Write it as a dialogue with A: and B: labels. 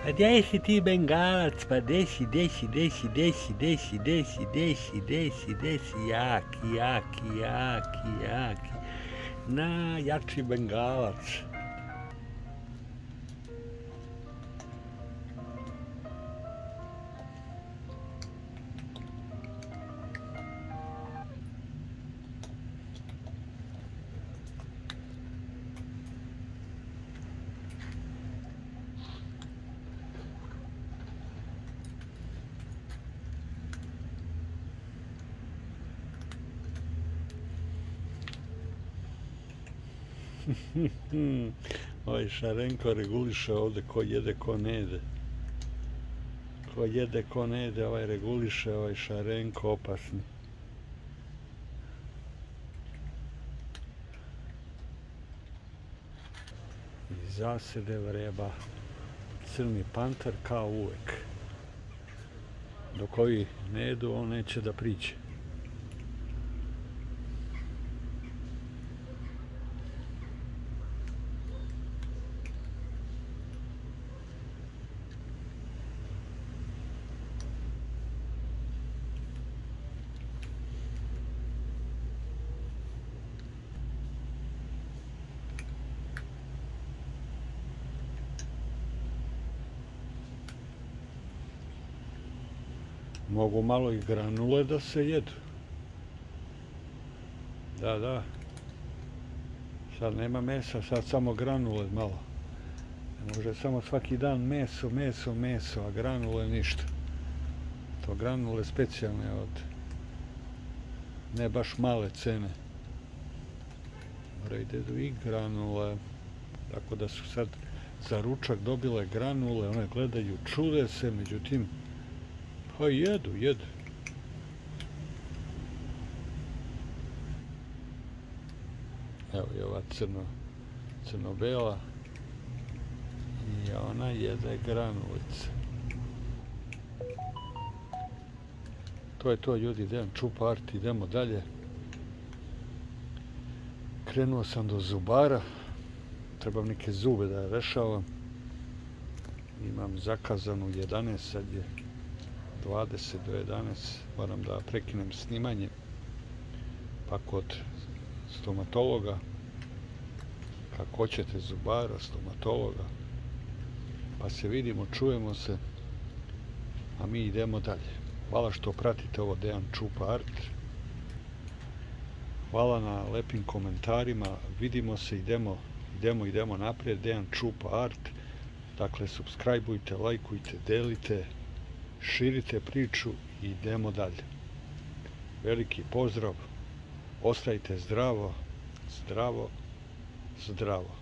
A: Pa gdje si ti Bengalac, pa desi, jaki, najjači Bengalac. Ovaj Šarenko reguliše ovdje ko jede, ko ne jede. Ko jede, ko ne jede, ovaj reguliše, ovaj Šarenko opasni. I zasede vreba crni panter kao uvek. Dok ovi ne jedu, on neće da priđe. Mogu malo i granule da se jedu. Da. Sad nema mesa, sad samo granule malo. Ne može samo svaki dan meso, a granule ništa. To granule specijalne od ne baš male cene. Moraju da idu i granule. Tako da su sad za ručak dobile granule, one gledaju, čude se, međutim pa jedu. Evo je ova crno-bela i ona jede granulice. To je to, ljudi, idem čupa art, idemo dalje. Krenuo sam do zubara, trebam neke zube da rešavam. Imam zakazanu 11, sad je 20 do 11, moram da prekinem snimanje, pa kod stomatologa, kako hoćete, zubara, stomatologa, pa se vidimo, čujemo se, a mi idemo dalje. Hvala što pratite ovo Dejan Čupa Art, hvala na lepim komentarima, vidimo se, idemo naprijed, Dejan Čupa Art, dakle subscribeujte, lajkujte, delite, širite priču i idemo dalje. Veliki pozdrav, ostajte zdravo.